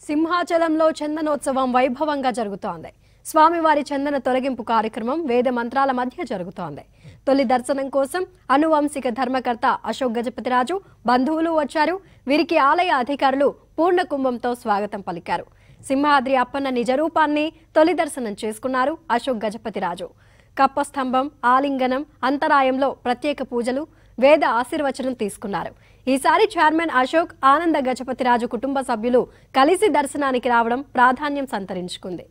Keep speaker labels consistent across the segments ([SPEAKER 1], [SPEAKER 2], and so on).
[SPEAKER 1] సింహాచలంలో చందనోత్సవం వైభవంగా జరుగుతోంది. స్వామివారి చందన తొలగింపు కార్యక్రమం వేద మంత్రాల మధ్య జరుగుతోంది. తొలి దర్శనం కోసం అనువంశిక ధర్మకర్త అశోక్ గజపతిరాజు బంధువులు వచ్చారు. వీరికి ఆలయ అధికారులు పూర్ణ కుంభంతో స్వాగతం పలికారు. సింహాద్రి అప్పన్న నిజరూపాన్ని తొలి దర్శనం చేసుకున్నారు అశోక్ గజపతిరాజు. కప్పస్తంభం, ఆలింగనం, అంతరాయంలో ప్రత్యేక పూజలు, వేద ఆశీర్వచనం తీసుకున్నారు. ఈసారి చైర్మన్ అశోక్, ఆనంద గజపతిరాజు కుటుంబ సభ్యులు కలిసి దర్శనానికి రావడం ప్రాధాన్యం సంతరించుకుంది.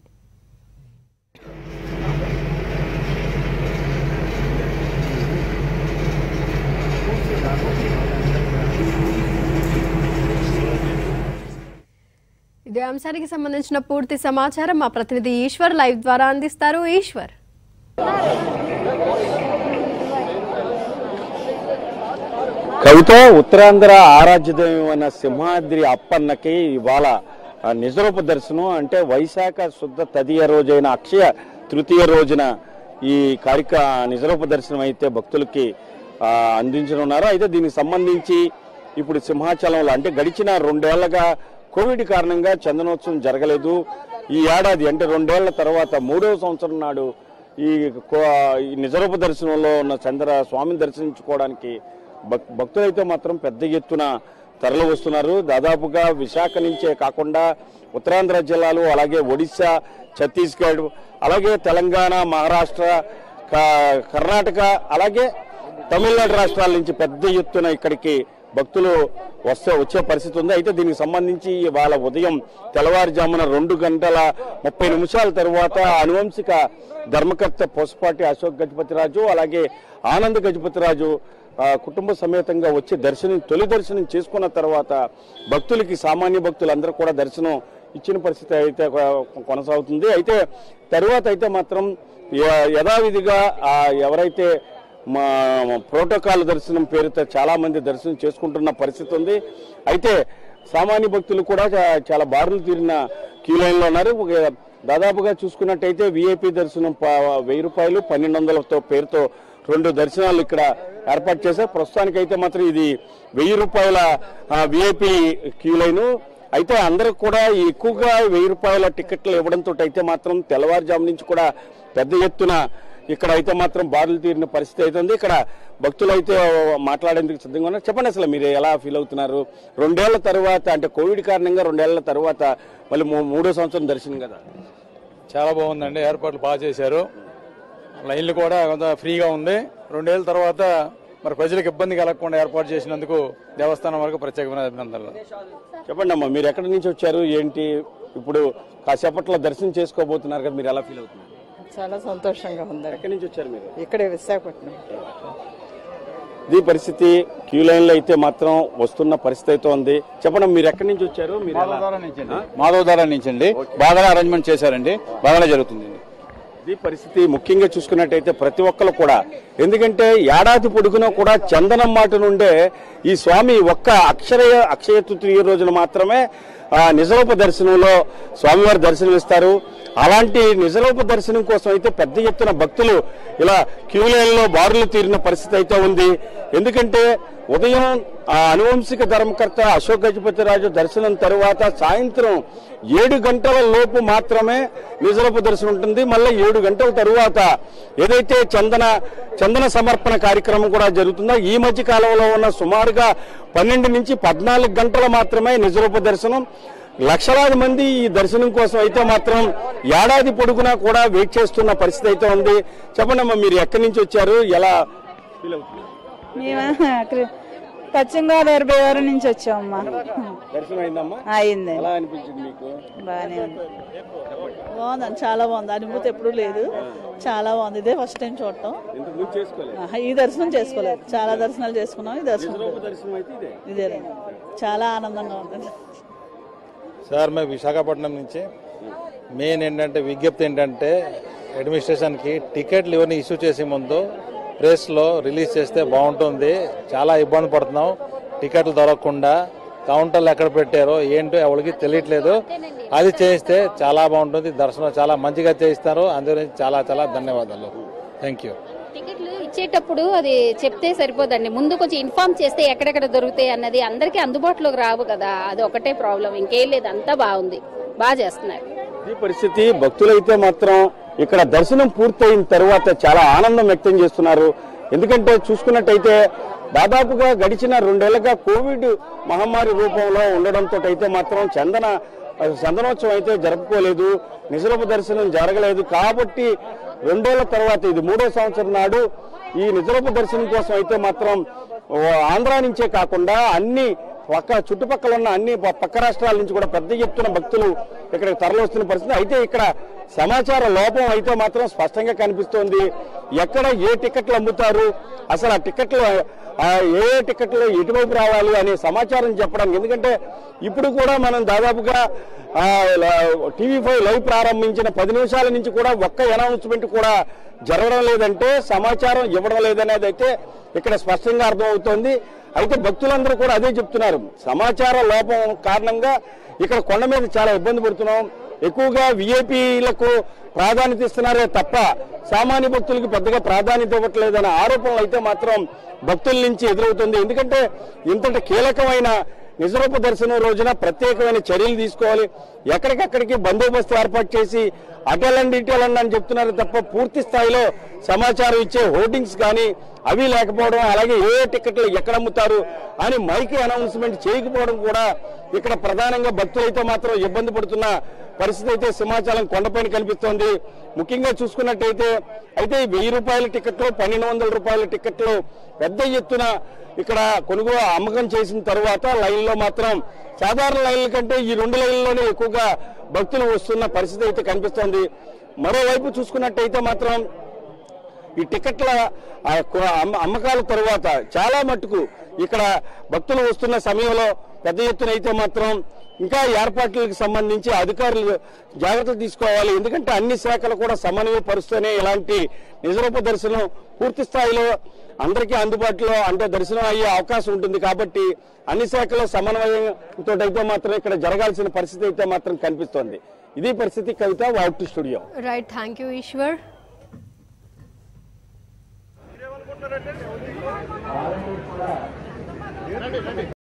[SPEAKER 1] ఇదే అంశానికి సంబంధించిన పూర్తి సమాచారం మా ప్రతినిధి ఈశ్వర్ లైవ్ ద్వారా అందిస్తారు. ఈశ్వర్,
[SPEAKER 2] కవిత, ఉత్తరాంధ్ర ఆరాధ్యదైవమైన సింహాద్రి అప్పన్నకి ఇవాళ నిజరూప దర్శనం అంటే వైశాఖ శుద్ధ తదియ రోజైన అక్షయ తృతీయ రోజున ఈ నిజరూప దర్శనం అయితే భక్తులకి అందించనున్నారు. అయితే దీనికి సంబంధించి ఇప్పుడు సింహాచలంలో అంటే గడిచిన 2 ఏళ్లుగా కోవిడ్ కారణంగా చందనోత్సవం జరగలేదు. ఈ ఏడాది అంటే 2 ఏళ్ల తర్వాత 3వ సంవత్సరం నాడు ఈ నిజరూప దర్శనంలో ఉన్న స్వామిని దర్శించుకోవడానికి భక్తులైతే మాత్రం పెద్ద ఎత్తున తరలి వస్తున్నారు. దాదాపుగా విశాఖ నుంచే కాకుండా ఉత్తరాంధ్ర జిల్లాలు, అలాగే ఒడిశా, ఛత్తీస్గఢ్, అలాగే తెలంగాణ, మహారాష్ట్ర, కర్ణాటక, అలాగే తమిళనాడు రాష్ట్రాల నుంచి పెద్ద ఎత్తున ఇక్కడికి భక్తులు వచ్చే పరిస్థితి ఉంది. అయితే దీనికి సంబంధించి ఇవాళ ఉదయం తెల్లవారుజామున 2:30 తర్వాత అనువంశిక ధర్మకర్త పొసపాటి అశోక్ గజపతిరాజు, అలాగే ఆనంద్ గజపతిరాజు కుటుంబ సమేతంగా వచ్చి తొలి దర్శనం చేసుకున్న తర్వాత భక్తులకి, సామాన్య భక్తులందరూ కూడా దర్శనం ఇచ్చిన పరిస్థితి అయితే కొనసాగుతుంది. అయితే తరువాత అయితే మాత్రం యథావిధిగా ఎవరైతే ప్రోటోకాల్ దర్శనం పేరుతో చాలా మంది దర్శనం చేసుకుంటున్న పరిస్థితి ఉంది. అయితే సామాన్య భక్తులు కూడా చాలా బారులు తీరిన క్యూ లైన్లో ఉన్నారు. దాదాపుగా చూసుకున్నట్టయితే విఐపి దర్శనం 1000 రూపాయలు, 1200 పేరుతో 2 దర్శనాలు ఇక్కడ ఏర్పాటు చేశారు. ప్రస్తుతానికి అయితే మాత్రం ఇది 1000 రూపాయల విఐపి క్యూ లైను. అయితే అందరూ కూడా ఎక్కువగా 1000 రూపాయల టికెట్లు ఇవ్వడంతో అయితే మాత్రం తెల్లవారుజాము నుంచి కూడా పెద్ద ఎత్తున ఇక్కడ అయితే మాత్రం బారులు తీరిన పరిస్థితి అయితే ఉంది. ఇక్కడ భక్తులు అయితే మాట్లాడేందుకు సిద్ధంగా ఉన్నారు. చెప్పండి, అసలు మీరు ఎలా ఫీల్ అవుతున్నారు? 2 ఏళ్ల తర్వాత అంటే కోవిడ్ కారణంగా 2 ఏళ్ల తర్వాత మళ్ళీ 3వ సంవత్సరం దర్శనం కదా.
[SPEAKER 3] చాలా బాగుందండి, ఏర్పాట్లు బాగా చేశారు. లైన్లు కూడా కొంత ఫ్రీగా ఉంది. 2 ఏళ్ళ తర్వాత మరి ప్రజలకు ఇబ్బంది కలగకుండా ఏర్పాటు చేసినందుకు దేవస్థానం వరకు ప్రత్యేకమైన అభినందనలు.
[SPEAKER 2] చెప్పండి అమ్మా, మీరు ఎక్కడి నుంచి వచ్చారు, ఏంటి? ఇప్పుడు కాసేపట్లో దర్శనం చేసుకోబోతున్నారు కదా, మీరు ఎలా ఫీల్ అవుతున్నారు?
[SPEAKER 4] చాలా సంతోషంగా ఉంది.
[SPEAKER 2] ఎక్కడి నుంచి వచ్చారు మీరు?
[SPEAKER 4] ఇక్కడే విశాఖపట్నం.
[SPEAKER 2] ఈ పరిస్థితి క్యూ లైన్ లో అయితే మాత్రం వస్తున్న పరిస్థితి అయితే ఉంది. చెప్పండి, మీరు ఎక్కడి నుంచి వచ్చారు?
[SPEAKER 3] మాధవధార నుంచి అండి. బాగా అరేంజ్మెంట్ చేశారండి, బాగానే జరుగుతుంది.
[SPEAKER 2] ఈ పరిస్థితి ముఖ్యంగా చూసుకున్నట్టయితే ప్రతి ఒక్కరు కూడా, ఎందుకంటే ఏడాది పొడుగునా కూడా చందనం మాట నుండే ఈ స్వామి ఒక్క అక్షయ తృతీయ రోజున మాత్రమే నిజరూప దర్శనంలో స్వామివారి దర్శనం ఇస్తారు. అలాంటి నిజరూప దర్శనం కోసం అయితే పెద్ద ఎత్తున భక్తులు ఇలా క్యూ లైన్లో బారులు తీరిన పరిస్థితి అయితే ఉంది. ఎందుకంటే ఉదయం అనువంశిక ధర్మకర్త అశోక్ గజపతిరాజు దర్శనం తరువాత సాయంత్రం 7 గంటల లోపు మాత్రమే నిజరూప దర్శనం ఉంటుంది. మళ్ళీ 7 గంటల తరువాత ఏదైతే చందన సమర్పణ కార్యక్రమం కూడా జరుగుతుందో, ఈ మధ్య కాలంలో ఉన్న సుమారుగా 12 నుంచి 14 గంటలు మాత్రమే నిజరూప దర్శనం. లక్షలాది మంది ఈ దర్శనం కోసం అయితే మాత్రం ఏడాది పొడుగునా కూడా వెయిట్ చేస్తున్న పరిస్థితి అయితే ఉంది. చెప్పండి అమ్మా, మీరు ఎక్కడి నుంచి వచ్చారు, ఎలా ఫీల్ అవుతుంది?
[SPEAKER 4] పశ్చిమ గోదావరి బేవరం నుంచి వచ్చామమ్మా.
[SPEAKER 2] దర్శనం అయిందమ్మా?
[SPEAKER 4] అయింది.
[SPEAKER 2] ఎలా అనిపించింది మీకు?
[SPEAKER 4] బాగానే ఉంది, బాగుంది, చాలా బాగుంది. అనుభూతి ఎప్పుడు లేదు, చాలా బాగుంది. ఇదే ఫస్ట్ టైం చూడటం. ఈ దర్శనం చేసుకోలేదు, చాలా దర్శనాలు చేసుకున్నాం. ఈ దర్శనం ఇదే చాలా ఆనందంగా ఉంది.
[SPEAKER 3] సార్, మేము విశాఖపట్నం నుంచి మెయిన్ ఏంటంటే విజ్ఞప్తి ఏంటంటే అడ్మినిస్ట్రేషన్కి టికెట్లు ఇవన్నీ ఇష్యూ చేసే ముందు ప్రెస్లో రిలీజ్ చేస్తే బాగుంటుంది. చాలా ఇబ్బంది పడుతున్నాం, టికెట్లు దొరకకుండా కౌంటర్లు ఎక్కడ పెట్టారో ఏంటో ఎవరికి తెలియట్లేదు. అది చేయిస్తే చాలా బాగుంటుంది. దర్శనం చాలా మంచిగా చేయిస్తారు. అందుగురించి చాలా చాలా ధన్యవాదాలు. Thank you.
[SPEAKER 5] ఇచ్చేటప్పుడు అది చెప్తే సరిపోదండి, ముందు కొంచెం ఇన్ఫార్మ్ చేస్తే ఎక్కడెక్కడ దొరుకుతాయి అన్నది అందరికీ అందుబాటులోకి రావు కదా, అది ఒకటే ప్రాబ్లం, ఇంకేం లేదు, అంతా బాగుంది, బాగా చేస్తున్నారు.
[SPEAKER 2] ఈ పరిస్థితి భక్తులైతే మాత్రం ఇక్కడ దర్శనం పూర్తయిన తర్వాత చాలా ఆనందం వ్యక్తం చేస్తున్నారు. ఎందుకంటే చూసుకున్నట్టయితే దాదాపుగా గడిచిన 2 ఏళ్లుగా కోవిడ్ మహమ్మారి రూపంలో ఉండడంతో అయితే మాత్రం చందనోత్సవం అయితే జరుపుకోలేదు, నిజరూప దర్శనం జరగలేదు. కాబట్టి 2 ఏళ్ల తర్వాత ఇది 3వ సంవత్సరం నాడు ఈ నిజరూప దర్శనం కోసం అయితే మాత్రం ఆంధ్ర నుంచే కాకుండా అన్ని చుట్టుపక్కల ఉన్న అన్ని పక్క రాష్ట్రాల నుంచి కూడా పెద్ద ఎత్తున భక్తులు ఇక్కడ తరలిస్తున్న పరిస్థితి. అయితే ఇక్కడ సమాచార లోపం అయితే మాత్రం స్పష్టంగా కనిపిస్తోంది. ఎక్కడ ఏ టికెట్లు అమ్ముతారు, అసలు ఆ టికెట్లు ఏ టికెట్లు ఎటువైపు రావాలి అనే సమాచారం చెప్పడానికి, ఎందుకంటే ఇప్పుడు కూడా మనం దాదాపుగా TV5 లైవ్ ప్రారంభించిన 10 నిమిషాల నుంచి కూడా ఒక్క అనౌన్స్మెంట్ కూడా జరగడం లేదంటే సమాచారం ఇవ్వడం లేదనేది అయితే ఇక్కడ స్పష్టంగా అర్థమవుతోంది. అయితే భక్తులందరూ కూడా అదే చెప్తున్నారు, సమాచార లోపం కారణంగా ఇక్కడ కొండ మీద చాలా ఇబ్బంది పడుతున్నాం, ఎక్కువగా విఐపీలకు ప్రాధాన్యత ఇస్తున్నారే తప్ప సామాన్య భక్తులకు పెద్దగా ప్రాధాన్యత ఇవ్వట్లేదనే ఆరోపణలు అయితే మాత్రం భక్తుల నుంచి ఎదురవుతుంది. ఎందుకంటే ఇంతటి కీలకమైన నిజరూప దర్శనం రోజున ప్రత్యేకమైన చర్యలు తీసుకోవాలి, ఎక్కడికక్కడికి బందోబస్తు ఏర్పాటు చేసి అటెలండి ఇటెలండి అని చెప్తున్నారు తప్ప పూర్తి స్థాయిలో సమాచారం ఇచ్చే హోర్డింగ్స్ కానీ అవి లేకపోవడం, అలాగే ఏ టికెట్లు ఎక్కడ అమ్ముతారు అని మైకి అనౌన్స్మెంట్ చేయకపోవడం కూడా ఇక్కడ ప్రధానంగా భక్తులైతే మాత్రం ఇబ్బంది పడుతున్న పరిస్థితి అయితే సింహాచలం కొండపైన కనిపిస్తోంది. ముఖ్యంగా చూసుకున్నట్టయితే అయితే 1000 రూపాయల టికెట్లు, 1200 రూపాయల టికెట్లు పెద్ద ఎత్తున ఇక్కడ కొనుగోలు అమ్మకం చేసిన తర్వాత లైన్లో మాత్రం సాధారణ లైన్ల కంటే ఈ 2 లైన్లలోనే ఎక్కువగా భక్తులు వస్తున్న పరిస్థితి అయితే కనిపిస్తోంది. మరోవైపు చూసుకున్నట్టయితే మాత్రం ఈ టికెట్ల అమ్మకాల తరువాత చాలా మట్టుకు ఇక్కడ భక్తులు వస్తున్న సమయంలో పెద్ద ఎత్తున అయితే మాత్రం ఇంకా ఏర్పాట్లకు సంబంధించి అధికారులు జాగ్రత్తలు తీసుకోవాలి. ఎందుకంటే అన్ని శాఖలు కూడా సమన్వయపరుస్తూనే ఇలాంటి నిజరూప దర్శనం పూర్తి స్థాయిలో అందరికీ అందుబాటులో అంటే దర్శనం అయ్యే అవకాశం ఉంటుంది. కాబట్టి అన్ని శాఖల సమన్వయంతో అయితే మాత్రం ఇక్కడ జరగాల్సిన పరిస్థితి అయితే మాత్రం కనిపిస్తోంది. ఇది పరిస్థితి. Kavitha, out to studio.
[SPEAKER 1] Right, thank you Eshwar.